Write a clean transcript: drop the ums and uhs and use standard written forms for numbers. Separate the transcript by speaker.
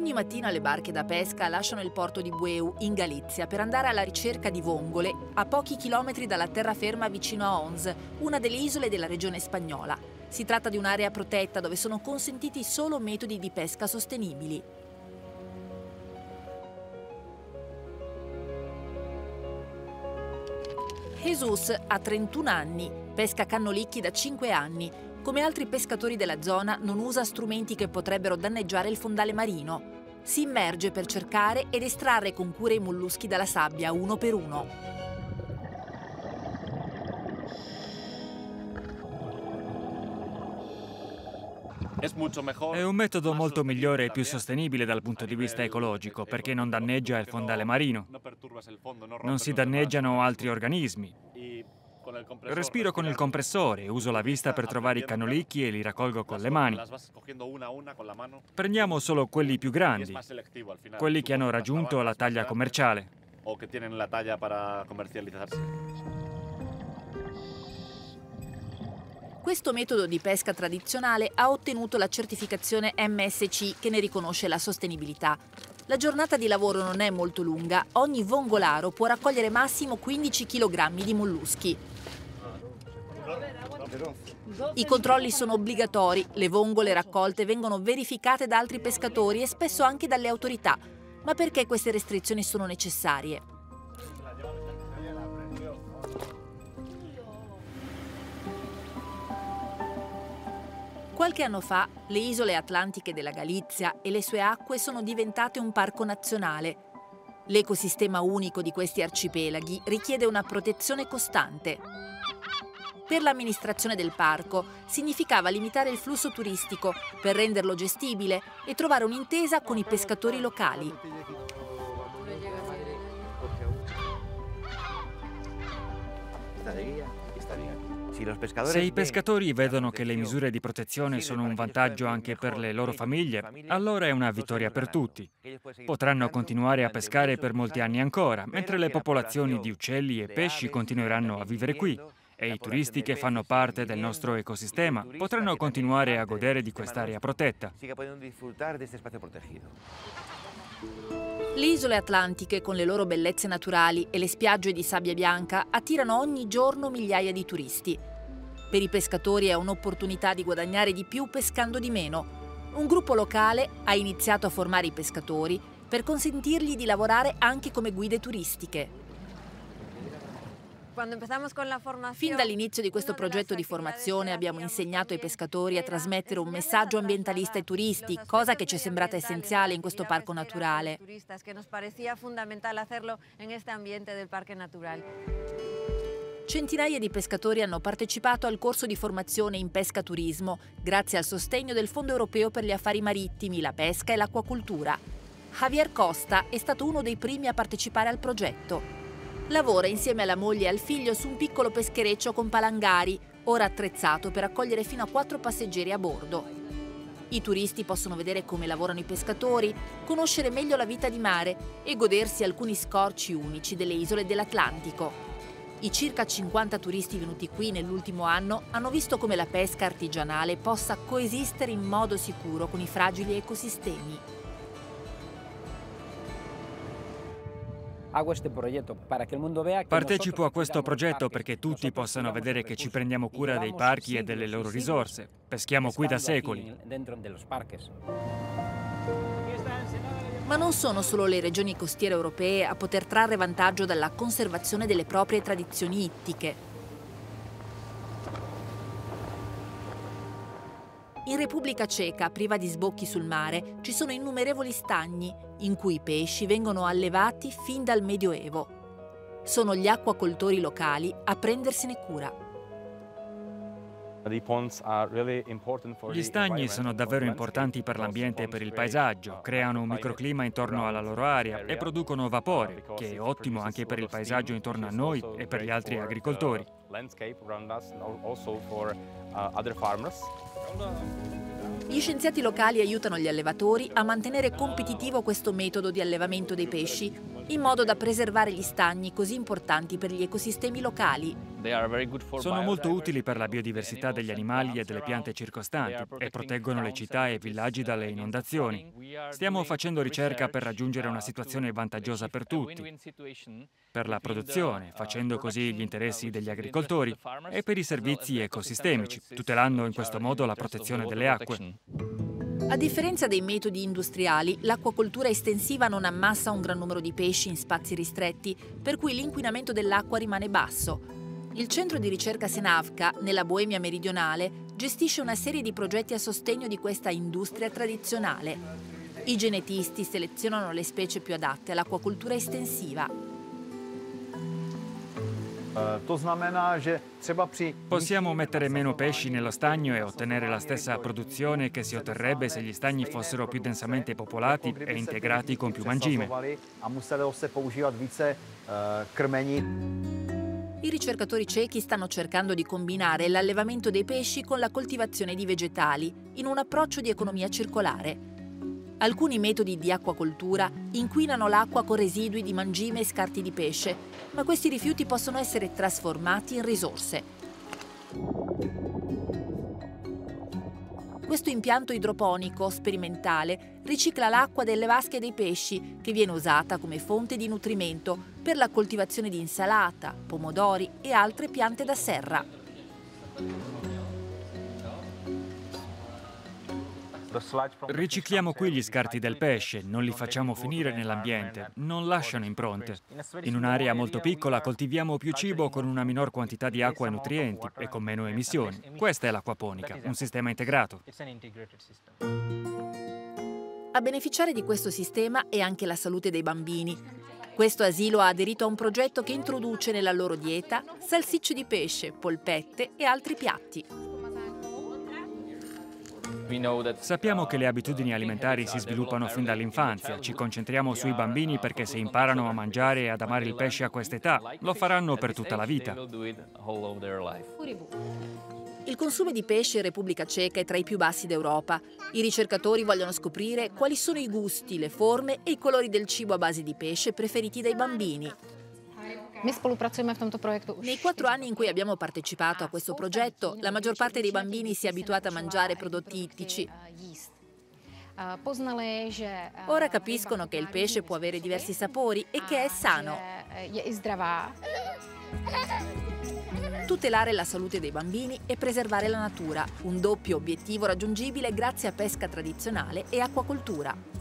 Speaker 1: Ogni mattina le barche da pesca lasciano il porto di Bueu, in Galizia, per andare alla ricerca di vongole a pochi chilometri dalla terraferma vicino a Ons, una delle isole della regione spagnola. Si tratta di un'area protetta dove sono consentiti solo metodi di pesca sostenibili. Jesus ha 31 anni, pesca cannolicchi da 5 anni. Come altri pescatori della zona, non usa strumenti che potrebbero danneggiare il fondale marino. Si immerge per cercare ed estrarre con cura i molluschi dalla sabbia, uno per uno.
Speaker 2: È un metodo molto migliore e più sostenibile dal punto di vista ecologico, perché non danneggia il fondale marino. Non si danneggiano altri organismi. Respiro con il compressore, uso la vista per trovare i cannolicchi e li raccolgo con le mani. Prendiamo solo quelli più grandi, quelli che hanno raggiunto la taglia commerciale.
Speaker 1: Questo metodo di pesca tradizionale ha ottenuto la certificazione MSC che ne riconosce la sostenibilità. La giornata di lavoro non è molto lunga, ogni vongolaro può raccogliere massimo 15 kg di molluschi. I controlli sono obbligatori, le vongole raccolte vengono verificate da altri pescatori e spesso anche dalle autorità. Ma perché queste restrizioni sono necessarie? Qualche anno fa le isole atlantiche della Galizia e le sue acque sono diventate un parco nazionale. L'ecosistema unico di questi arcipelaghi richiede una protezione costante. Per l'amministrazione del parco significava limitare il flusso turistico per renderlo gestibile e trovare un'intesa con i pescatori locali.
Speaker 2: Se i pescatori vedono che le misure di protezione sono un vantaggio anche per le loro famiglie, allora è una vittoria per tutti. Potranno continuare a pescare per molti anni ancora, mentre le popolazioni di uccelli e pesci continueranno a vivere qui. E i turisti che fanno parte del nostro ecosistema potranno continuare a godere di quest'area protetta.
Speaker 1: Le isole atlantiche, con le loro bellezze naturali e le spiagge di sabbia bianca, attirano ogni giorno migliaia di turisti. Per i pescatori è un'opportunità di guadagnare di più pescando di meno. Un gruppo locale ha iniziato a formare i pescatori per consentirgli di lavorare anche come guide turistiche. Fin dall'inizio di questo progetto di formazione abbiamo insegnato ai pescatori a trasmettere un messaggio ambientalista ai turisti, cosa che ci è sembrata essenziale in questo parco naturale. Centinaia di pescatori hanno partecipato al corso di formazione in pescaturismo, grazie al sostegno del Fondo Europeo per gli Affari Marittimi, la Pesca e l'Acquacultura. Javier Costa è stato uno dei primi a partecipare al progetto. Lavora insieme alla moglie e al figlio su un piccolo peschereccio con palangari, ora attrezzato per accogliere fino a 4 passeggeri a bordo. I turisti possono vedere come lavorano i pescatori, conoscere meglio la vita di mare e godersi alcuni scorci unici delle isole dell'Atlantico. I circa 50 turisti venuti qui nell'ultimo anno hanno visto come la pesca artigianale possa coesistere in modo sicuro con i fragili ecosistemi.
Speaker 2: Partecipo a questo progetto perché tutti possano vedere che ci prendiamo cura dei parchi e delle loro risorse. Peschiamo qui da secoli.
Speaker 1: Ma non sono solo le regioni costiere europee a poter trarre vantaggio dalla conservazione delle proprie tradizioni ittiche. In Repubblica Ceca, priva di sbocchi sul mare, ci sono innumerevoli stagni in cui i pesci vengono allevati fin dal Medioevo. Sono gli acquacoltori locali a prendersene cura.
Speaker 2: Gli stagni sono davvero importanti per l'ambiente e per il paesaggio, creano un microclima intorno alla loro area e producono vapore, che è ottimo anche per il paesaggio intorno a noi e per gli altri agricoltori.
Speaker 1: Gli scienziati locali aiutano gli allevatori a mantenere competitivo questo metodo di allevamento dei pesci in modo da preservare gli stagni così importanti per gli ecosistemi locali.
Speaker 2: Sono molto utili per la biodiversità degli animali e delle piante circostanti e proteggono le città e i villaggi dalle inondazioni. Stiamo facendo ricerca per raggiungere una situazione vantaggiosa per tutti, per la produzione, facendo così gli interessi degli agricoltori, e per i servizi ecosistemici, tutelando in questo modo la protezione delle acque.
Speaker 1: A differenza dei metodi industriali, l'acquacoltura estensiva non ammassa un gran numero di pesci in spazi ristretti, per cui l'inquinamento dell'acqua rimane basso. Il centro di ricerca Senavka, nella Boemia meridionale, gestisce una serie di progetti a sostegno di questa industria tradizionale. I genetisti selezionano le specie più adatte all'acquacoltura estensiva.
Speaker 2: Possiamo mettere meno pesci nello stagno e ottenere la stessa produzione che si otterrebbe se gli stagni fossero più densamente popolati e integrati con più mangime.
Speaker 1: I ricercatori cechi stanno cercando di combinare l'allevamento dei pesci con la coltivazione di vegetali in un approccio di economia circolare. Alcuni metodi di acquacoltura inquinano l'acqua con residui di mangime e scarti di pesce, ma questi rifiuti possono essere trasformati in risorse. Questo impianto idroponico sperimentale ricicla l'acqua delle vasche dei pesci, che viene usata come fonte di nutrimento per la coltivazione di insalata, pomodori e altre piante da serra.
Speaker 2: Ricicliamo qui gli scarti del pesce, non li facciamo finire nell'ambiente, non lasciano impronte. In un'area molto piccola coltiviamo più cibo con una minor quantità di acqua e nutrienti e con meno emissioni. Questa è l'acquaponica, un sistema integrato.
Speaker 1: A beneficiare di questo sistema è anche la salute dei bambini. Questo asilo ha aderito a un progetto che introduce nella loro dieta salsicce di pesce, polpette e altri piatti.
Speaker 2: Sappiamo che le abitudini alimentari si sviluppano fin dall'infanzia. Ci concentriamo sui bambini perché se imparano a mangiare e ad amare il pesce a quest'età, lo faranno per tutta la vita.
Speaker 1: Il consumo di pesce in Repubblica Ceca è tra i più bassi d'Europa. I ricercatori vogliono scoprire quali sono i gusti, le forme e i colori del cibo a base di pesce preferiti dai bambini. Nei 4 anni in cui abbiamo partecipato a questo progetto, la maggior parte dei bambini si è abituata a mangiare prodotti ittici. Ora capiscono che il pesce può avere diversi sapori e che è sano. Tutelare la salute dei bambini e preservare la natura, un doppio obiettivo raggiungibile grazie a pesca tradizionale e acquacoltura.